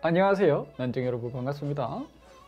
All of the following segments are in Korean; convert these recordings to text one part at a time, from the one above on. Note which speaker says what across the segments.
Speaker 1: 안녕하세요, 난쟁이 여러분, 반갑습니다.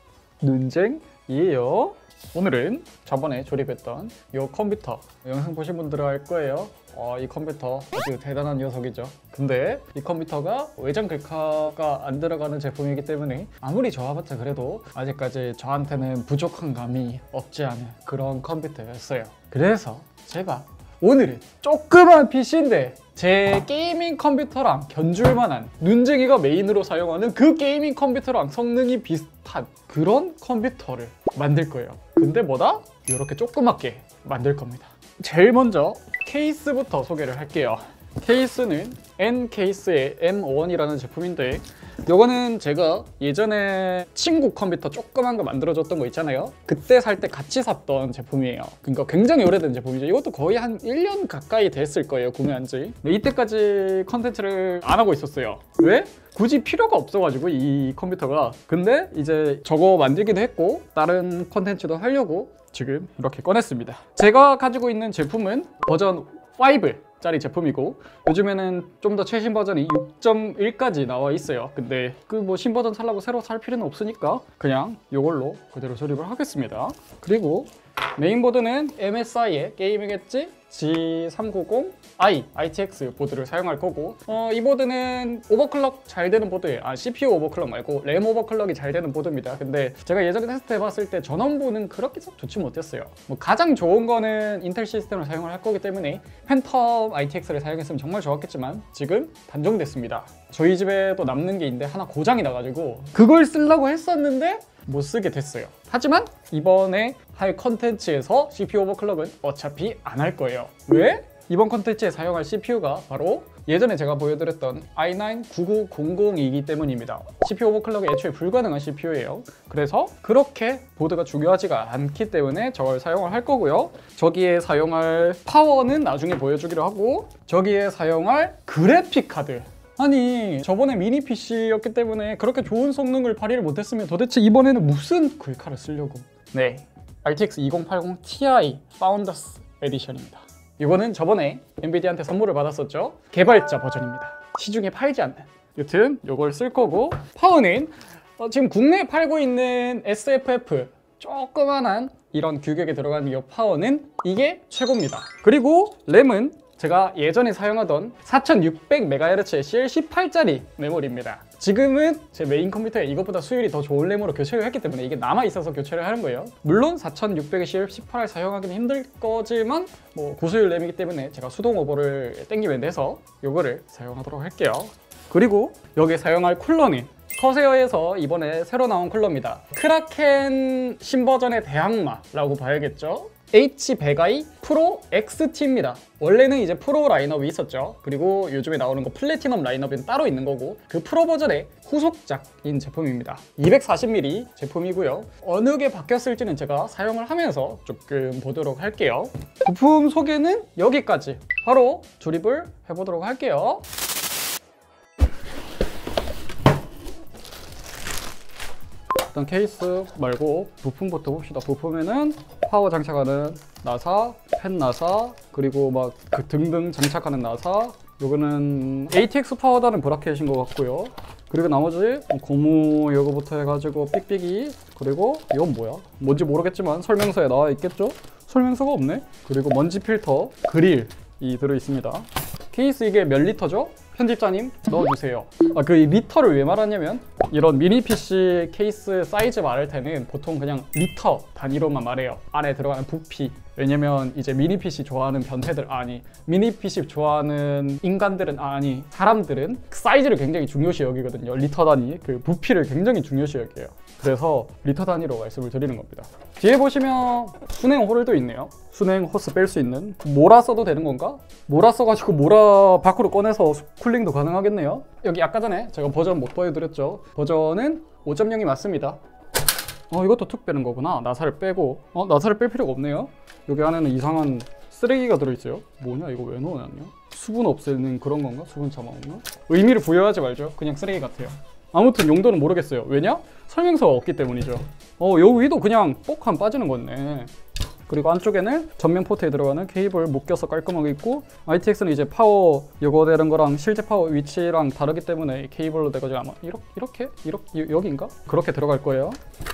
Speaker 1: 눈쟁이에요. 오늘은 저번에 조립했던 이 컴퓨터 영상 보신 분들은 알 거예요. 이 컴퓨터 아주 대단한 녀석이죠. 근데 이 컴퓨터가 외장 글카가 안 들어가는 제품이기 때문에 아무리 좋아봤자 그래도 아직까지 저한테는 부족한 감이 없지 않은 그런 컴퓨터였어요. 그래서 제가 오늘은 조그만 PC인데 제 게이밍 컴퓨터랑 견줄 만한, 눈쟁이가 메인으로 사용하는 그 게이밍 컴퓨터랑 성능이 비슷한 그런 컴퓨터를 만들 거예요. 근데 뭐다? 이렇게 조그맣게 만들 겁니다. 제일 먼저 케이스부터 소개를 할게요. 케이스는 N케이스의 M1이라는 제품인데, 요거는 제가 예전에 친구 컴퓨터 조그만 거 만들어줬던 거 있잖아요. 그때 살 때 같이 샀던 제품이에요. 그러니까 굉장히 오래된 제품이죠. 이것도 거의 한 1년 가까이 됐을 거예요, 구매한 지. 근데 이때까지 컨텐츠를 안 하고 있었어요. 왜? 굳이 필요가 없어가지고, 이 컴퓨터가. 근데 이제 저거 만들기도 했고 다른 컨텐츠도 하려고 지금 이렇게 꺼냈습니다. 제가 가지고 있는 제품은 버전 5짜리 제품이고, 요즘에는 좀 더 최신 버전이 6.1까지 나와 있어요. 근데 그 뭐 신버전 살라고 새로 살 필요는 없으니까 그냥 이걸로 그대로 조립을 하겠습니다. 그리고 메인보드는 MSI의 게이밍 엣지 G390i ITX 보드를 사용할 거고, 이 보드는 오버클럭 잘 되는 보드예요. CPU 오버클럭 말고 램 오버클럭이 잘 되는 보드입니다. 근데 제가 예전에 테스트 해봤을 때 전원부는 그렇게 썩 좋지 못했어요. 뭐 가장 좋은 거는 인텔 시스템을 사용을 할 거기 때문에 팬텀 ITX를 사용했으면 정말 좋았겠지만 지금 단종됐습니다. 저희 집에도 남는 게 있는데 하나 고장이 나가지고 그걸 쓰려고 했었는데 못 쓰게 됐어요. 하지만 이번에 할 컨텐츠에서 CPU 오버클럭은 어차피 안 할 거예요. 왜? 이번 컨텐츠에 사용할 CPU가 바로 예전에 제가 보여드렸던 i9-9900이기 때문입니다. CPU 오버클럭이 애초에 불가능한 CPU예요. 그래서 그렇게 보드가 중요하지가 않기 때문에 저걸 사용을 할 거고요. 저기에 사용할 파워는 나중에 보여주기로 하고, 저기에 사용할 그래픽 카드, 아니 저번에 미니 PC였기 때문에 그렇게 좋은 성능을 발휘를 못했으면 도대체 이번에는 무슨 글카를 쓰려고. 네, RTX 2080 Ti Founders 에디션입니다. 이거는 저번에 엔비디아한테 선물을 받았었죠. 개발자 버전입니다. 시중에 팔지 않는. 여튼 이걸 쓸 거고, 파워는 지금 국내에 팔고 있는 SFF 조그만한 이런 규격에 들어가는 이 파워는 이게 최고입니다. 그리고 램은 제가 예전에 사용하던 4600MHz의 CL18짜리 메모리입니다. 지금은 제 메인 컴퓨터에 이것보다 수율이 더 좋은 램으로 교체를 했기 때문에 이게 남아있어서 교체를 하는 거예요. 물론 4600의 CL18을 사용하기는 힘들 거지만 뭐 고수율 램이기 때문에 제가 수동 오버를 땡기면 돼서 이거를 사용하도록 할게요. 그리고 여기에 사용할 쿨러는 커세어에서 이번에 새로 나온 쿨러입니다. 크라켄 신버전의 대항마라고 봐야겠죠. H100i 프로 XT입니다. 원래는 이제 프로 라인업이 있었죠. 그리고 요즘에 나오는 거 플래티넘 라인업은 따로 있는 거고, 그 프로 버전의 후속작인 제품입니다. 240mm 제품이고요. 어느 게 바뀌었을지는 제가 사용을 하면서 조금 보도록 할게요. 부품 소개는 여기까지. 바로 조립을 해보도록 할게요. 일단 케이스 말고 부품부터 봅시다. 부품에는 파워 장착하는 나사, 펜 나사, 그리고 막 그 등등 장착하는 나사, 요거는 ATX 파워다는 브라켓인 것 같고요. 그리고 나머지 고무 요거부터 해가지고 삑삑이, 그리고 이건 뭐야? 뭔지 모르겠지만 설명서에 나와 있겠죠? 설명서가 없네? 그리고 먼지 필터, 그릴이 들어있습니다. 케이스 이게 몇 리터죠? 편집자님 넣어주세요. 그 리터를 왜 말하냐면, 이런 미니 PC 케이스 사이즈 말할 때는 보통 그냥 리터 단위로만 말해요. 안에 들어가는 부피. 왜냐면 이제 미니 PC 좋아하는 변태들, 미니 PC 좋아하는 인간들은, 사람들은 사이즈를 굉장히 중요시 여기거든요. 리터 단위, 그 부피를 굉장히 중요시 여겨요. 그래서 리터 단위로 말씀을 드리는 겁니다. 뒤에 보시면 순행 홀도 있네요. 순행 호스 뺄 수 있는. 몰아 써도 되는 건가? 몰아 써가지고 몰아 밖으로 꺼내서 쿨링도 가능하겠네요. 여기 아까 전에 제가 버전 못 보여드렸죠. 버전은 5.0이 맞습니다. 이것도 툭 빼는 거구나. 나사를 빼고. 나사를 뺄 필요가 없네요. 여기 안에는 이상한 쓰레기가 들어있어요. 뭐냐, 이거 왜 넣어놨냐? 수분 없애는 그런 건가? 수분 참아먹는? 의미를 부여하지 말죠. 그냥 쓰레기 같아요. 아무튼 용도는 모르겠어요. 왜냐? 설명서가 없기 때문이죠. 여기도 그냥 뽁 하면 빠지는 거네. 그리고 안쪽에는 전면 포트에 들어가는 케이블 묶여서 깔끔하게 있고, ITX는 이제 파워 요거 되는 거랑 실제 파워 위치랑 다르기 때문에 케이블로 돼가지고 아마 이렇게 여기인가? 그렇게 들어갈 거예요.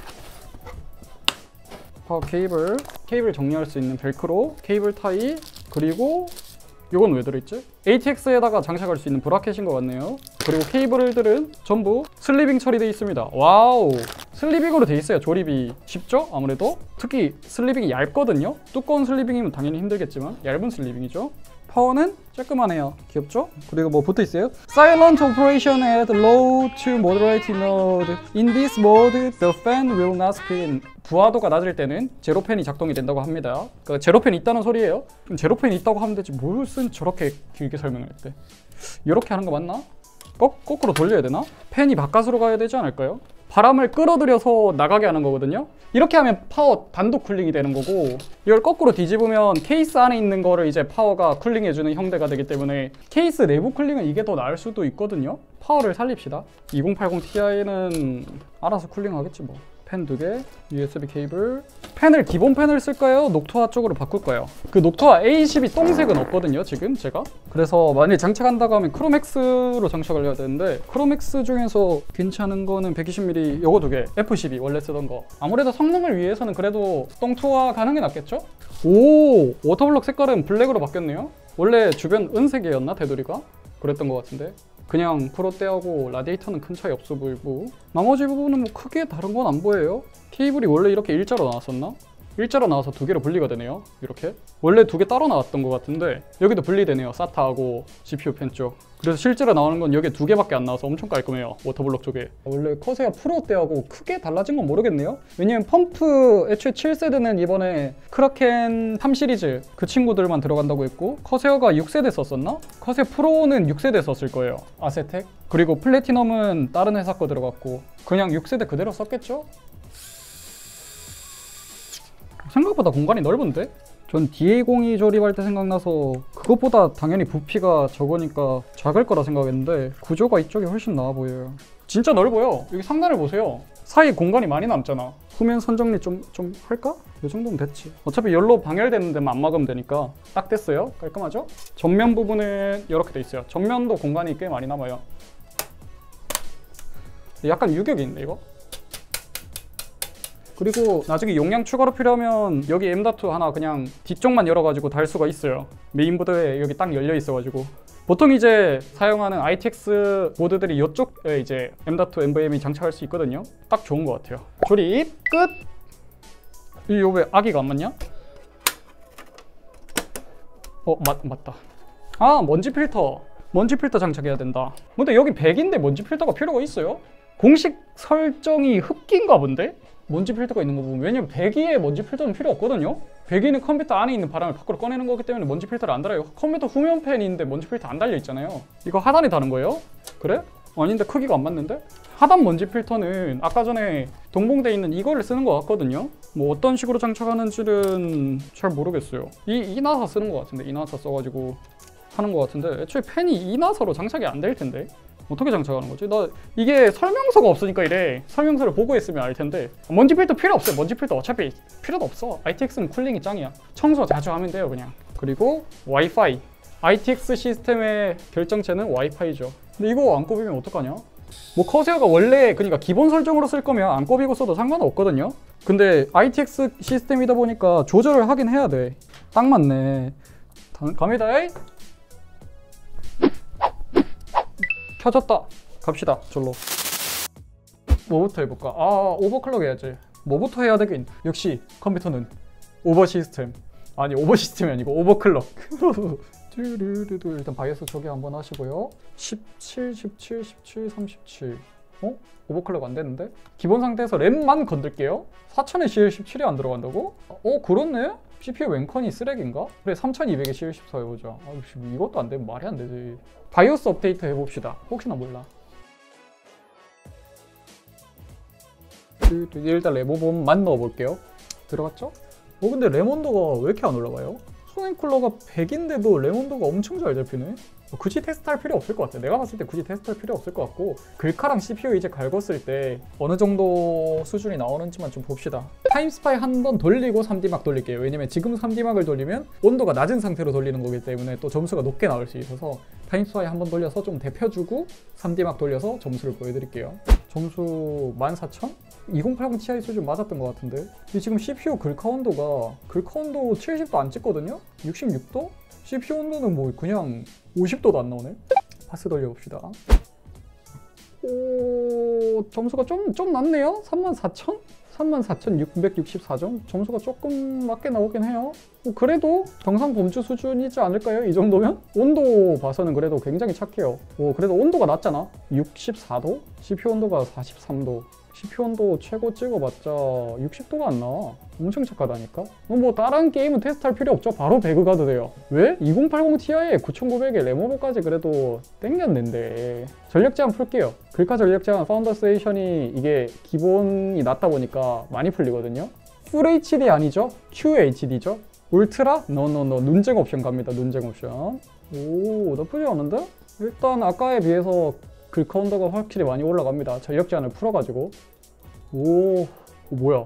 Speaker 1: 파워 케이블 정리할 수 있는 벨크로, 케이블 타이, 그리고 이건 왜 들어있지? ATX에다가 장착할 수 있는 브라켓인 것 같네요. 그리고 케이블들은 전부 슬리빙 처리되어 있습니다. 와우! 슬리빙으로 되어 있어요. 조립이 쉽죠? 아무래도 특히 슬리빙이 얇거든요. 두꺼운 슬리빙이면 당연히 힘들겠지만 얇은 슬리빙이죠. 파워는 쬐끄만해요. 귀엽죠? 그리고 뭐 붙어있어요? Silent operation at low to moderate load. In this mode, the fan will not spin. 부하도가 낮을 때는 제로팬이 작동이 된다고 합니다. 그러니까 제로팬이 있다는 소리예요. 그럼 제로팬이 있다고 하면 되지 무슨 저렇게 길게 설명을 했대. 이렇게 하는 거 맞나? 거꾸로 돌려야 되나? 팬이 바깥으로 가야 되지 않을까요? 바람을 끌어들여서 나가게 하는 거거든요. 이렇게 하면 파워 단독 쿨링이 되는 거고, 이걸 거꾸로 뒤집으면 케이스 안에 있는 거를 이제 파워가 쿨링해주는 형태가 되기 때문에 케이스 내부 쿨링은 이게 더 나을 수도 있거든요. 파워를 살립시다. 2080 Ti는 알아서 쿨링하겠지 뭐. 팬 2개, USB 케이블. 팬을 기본 팬을 쓸까요? 녹토화 쪽으로 바꿀까요? 그 녹토화 A12 똥색은 없거든요 지금 제가. 그래서 만약에 장착한다고 하면 크로맥스로 장착을 해야 되는데, 크로맥스 중에서 괜찮은 거는 120mm 요거 2개, F12 원래 쓰던 거. 아무래도 성능을 위해서는 그래도 똥토화 가는 게 낫겠죠? 오! 워터블럭 색깔은 블랙으로 바뀌었네요. 원래 주변 은색이었나 테두리가? 그랬던 것 같은데. 그냥 프로떼하고 라디에이터는 큰 차이 없어 보이고, 나머지 부분은 뭐 크게 다른 건 안 보여요. 케이블이 원래 이렇게 일자로 나왔었나? 일자로 나와서 2개로 분리가 되네요. 이렇게 원래 2개 따로 나왔던 것 같은데 여기도 분리되네요. SATA하고 GPU 팬 쪽. 그래서 실제로 나오는 건 여기 2개밖에 안 나와서 엄청 깔끔해요. 워터블럭 쪽에. 원래 커세어 프로 때하고 크게 달라진 건 모르겠네요. 왜냐면 펌프 애초에 7세대는 이번에 크라켄 3 시리즈 그 친구들만 들어간다고 했고, 커세어가 6세대 썼었나? 커세어 프로는 6세대 썼을 거예요. 아세텍. 그리고 플래티넘은 다른 회사 거 들어갔고, 그냥 6세대 그대로 썼겠죠? 생각보다 공간이 넓은데? 전 DA02 조립할 때 생각나서 그것보다 당연히 부피가 적으니까 작을 거라 생각했는데 구조가 이쪽이 훨씬 나아 보여요. 진짜 넓어요. 여기 상단을 보세요. 사이 공간이 많이 남잖아. 후면 선정리 좀 할까? 이 정도면 됐지. 어차피 열로 방열되는 데만 안 막으면 되니까 딱 됐어요. 깔끔하죠? 전면 부분은 이렇게 돼 있어요. 전면도 공간이 꽤 많이 남아요. 약간 유격이 있네 이거. 그리고 나중에 용량 추가로 필요하면 여기 M.2 하나 그냥 뒤쪽만 열어가지고 달 수가 있어요. 메인보드에 여기 딱 열려 있어가지고. 보통 이제 사용하는 ITX 보드들이 이쪽에 이제 M.2 NVMe 장착할 수 있거든요. 딱 좋은 것 같아요. 조립 끝! 이거 왜 아기가 안 맞냐? 맞다. 아, 먼지 필터 장착해야 된다. 근데 여기 100인데 먼지 필터가 필요가 있어요? 공식 설정이 흡기인가 본데? 먼지 필터가 있는 거 보면. 왜냐면 배기에 먼지 필터는 필요 없거든요. 배기는 컴퓨터 안에 있는 바람을 밖으로 꺼내는 거기 때문에 먼지 필터를 안 달아요. 컴퓨터 후면 팬인데 먼지 필터 안 달려 있잖아요. 이거 하단이 다른 거예요? 그래? 아닌데 크기가 안 맞는데? 하단 먼지 필터는 아까 전에 동봉돼 있는 이거를 쓰는 것 같거든요. 뭐 어떤 식으로 장착하는지는 잘 모르겠어요. 이 나사 쓰는 것 같은데, 이 나사 써가지고 하는 것 같은데, 애초에 팬이 이 나사로 장착이 안 될 텐데 어떻게 장착하는 거지? 나 이게 설명서가 없으니까 이래. 설명서를 보고 했으면 알 텐데. 먼지 필터 필요 없어요. 먼지 필터 어차피 필요도 없어. ITX는 쿨링이 짱이야. 청소 자주 하면 돼요 그냥. 그리고 와이파이. ITX 시스템의 결정체는 와이파이죠. 근데 이거 안 꼽으면 어떡하냐? 뭐 커세어가 원래 그러니까 기본 설정으로 쓸 거면 안 꼽이고 써도 상관은 없거든요. 근데 ITX 시스템이다 보니까 조절을 하긴 해야 돼. 딱 맞네. 갑니다. 켜졌다. 갑시다. 절로. 뭐부터 해볼까? 오버클럭 해야지. 뭐부터 해야 되긴. 역시 컴퓨터는 오버 시스템. 아니 오버 시스템이 아니고 오버클럭. 일단 바이오스 초기 한번 하시고요. 17, 17, 17, 37. 오버클럭 안 되는데? 기본 상태에서 램만 건들게요. 4000에 CL17이 안 들어간다고? 그렇네? CPU 웬컨이 쓰레기인가? 그래 3200에 CL14 해보자. 이것도 안 되면 말이 안 되지. 바이오스 업데이트 해봅시다. 혹시나 몰라. 일단 레모본만 넣어볼게요. 들어갔죠? 근데 램 온도가 왜 이렇게 안 올라가요? 소닉 쿨러가 100인데도 램 온도가 엄청 잘 잡히네? 굳이 테스트할 필요 없을 것 같아요. 내가 봤을 때 굳이 테스트할 필요 없을 것 같고, 글카랑 CPU 이제 갈궜을 때 어느 정도 수준이 나오는지만 좀 봅시다. 타임스파이 한 번 돌리고 3D막 돌릴게요. 왜냐면 지금 3D막을 돌리면 온도가 낮은 상태로 돌리는 거기 때문에 또 점수가 높게 나올 수 있어서 타임스파이 한 번 돌려서 좀 데펴주고 3D막 돌려서 점수를 보여드릴게요. 점수 14,000? 2080 Ti 수준 맞았던 것 같은데, 근데 지금 CPU 글카 온도 70도 안 찍거든요? 66도? CPU 온도는 뭐 그냥 50도도 안 나오네? 파스 돌려봅시다. 오, 점수가 좀 낮네요? 34,000? 34,664점? 점수가 조금 낮게 나오긴 해요. 그래도 정상 범주 수준이지 않을까요? 이 정도면? 온도 봐서는 그래도 굉장히 착해요. 그래도 온도가 낮잖아? 64도? CPU 온도가 43도. CPU 온도 최고 찍어봤자 60도가 안 나와. 엄청 착하다니까? 뭐 다른 게임은 테스트할 필요 없죠. 바로 배그 가도 돼요. 왜? 2080 Ti에 9900에 레모버까지 그래도 땡겼는데. 전력 제한 풀게요. 글카 전력 제한 파운더 스테이션이 이게 기본이 낮다 보니까 많이 풀리거든요. 풀 HD 아니죠? QHD죠? 울트라? 노노노. 눈쟁 옵션 갑니다. 눈쟁 옵션. 오, 나쁘지 않은데? 일단 아까에 비해서 글카 온도가 확실히 많이 올라갑니다. 전력 제한을 풀어가지고. 오, 뭐야?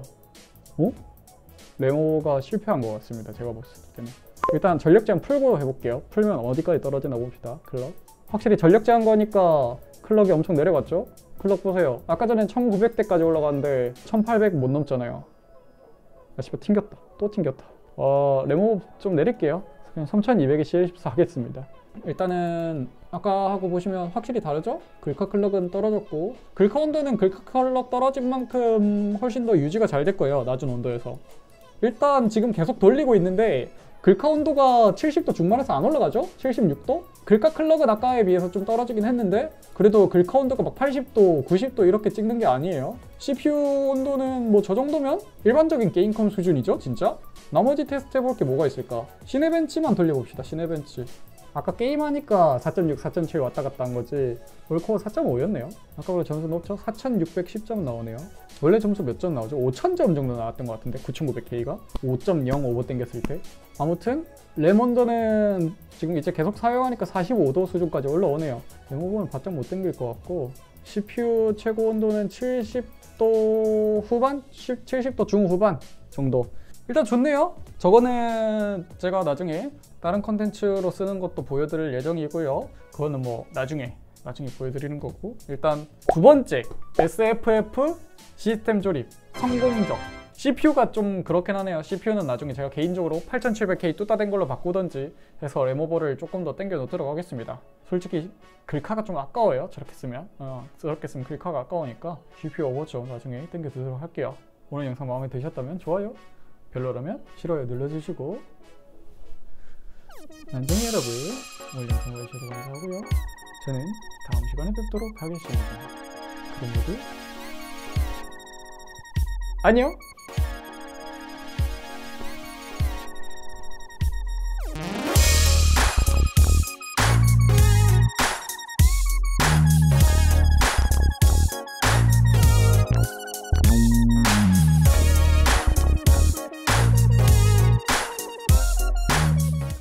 Speaker 1: 레모가 실패한 것 같습니다. 제가 봤을 때는. 일단 전력 제한 풀고 해볼게요. 풀면 어디까지 떨어지나 봅시다. 클럭. 확실히 전력 제한 거니까 클럭이 엄청 내려갔죠? 클럭 보세요. 아까 전엔 1900대까지 올라갔는데 1800 못 넘잖아요. 아, 씨발 튕겼다. 또 튕겼다. 레모 좀 내릴게요. 그냥 3200에 CL14 하겠습니다. 일단은 아까 하고 보시면 확실히 다르죠? 글카 클럭은 떨어졌고, 글카 온도는 글카 클럭 떨어진 만큼 훨씬 더 유지가 잘 됐고요. 낮은 온도에서. 일단 지금 계속 돌리고 있는데 글카 온도가 70도 중반에서 안 올라가죠? 76도? 글카 클럭은 아까에 비해서 좀 떨어지긴 했는데 그래도 글카 온도가 막 80도, 90도 이렇게 찍는 게 아니에요. CPU 온도는 뭐 저 정도면 일반적인 게임컴 수준이죠, 진짜? 나머지 테스트 해볼 게 뭐가 있을까? 시네벤치만 돌려봅시다, 시네벤치. 아까 게임하니까 4.6, 4.7 왔다 갔다 한 거지 올코어 4.5였네요. 아까보다 점수 높죠? 4610점 나오네요. 원래 점수 몇 점 나오죠? 5000점 정도 나왔던 것 같은데 9900K가 5.0 오버 땡겼을 때. 아무튼 레몬더는 지금 이제 계속 사용하니까 45도 수준까지 올라오네요. 레몬버는 바짝 못 땡길 것 같고, CPU 최고 온도는 70도 후반? 70도 중후반 정도. 일단 좋네요. 저거는 제가 나중에 다른 컨텐츠로 쓰는 것도 보여드릴 예정이고요. 그거는 뭐 나중에 보여드리는 거고, 일단 두 번째 SFF 시스템 조립 성공적. CPU가 좀 그렇긴 하네요. CPU는 나중에 제가 개인적으로 8700K 뚜따된 걸로 바꾸던지 해서 레모버를 조금 더 당겨 놓도록 하겠습니다. 솔직히 글카가 좀 아까워요. 저렇게 쓰면 저렇게 쓰면 글카가 아까우니까 CPU 오버죠. 나중에 당겨 두도록 할게요. 오늘 영상 마음에 드셨다면 좋아요, 별로라면 싫어요 눌러주시고, 난쟁이 여러분, 오늘 영상 봐주셔서 감사하고요. 저는 다음 시간에 뵙도록 하겠습니다. 그럼 모두 안녕!